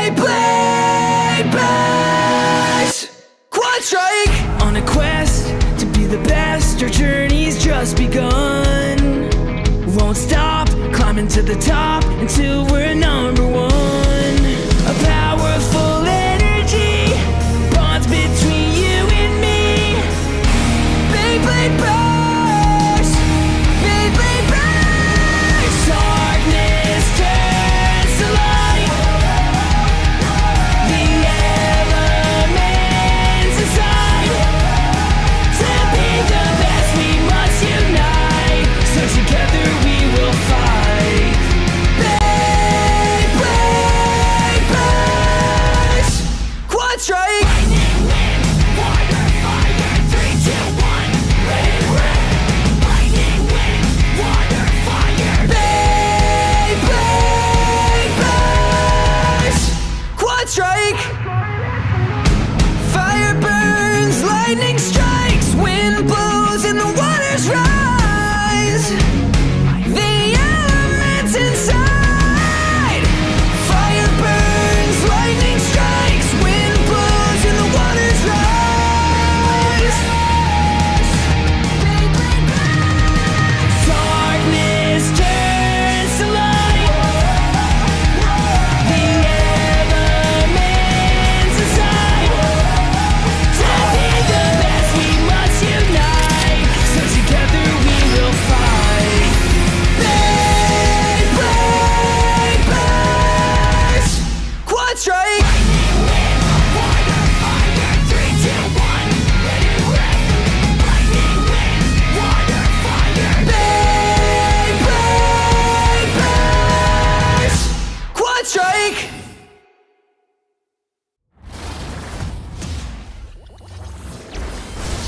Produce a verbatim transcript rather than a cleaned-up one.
play bass. Quad strike! On a quest to be the best, our journey's just begun. Won't stop, climbing to the top until we're number one.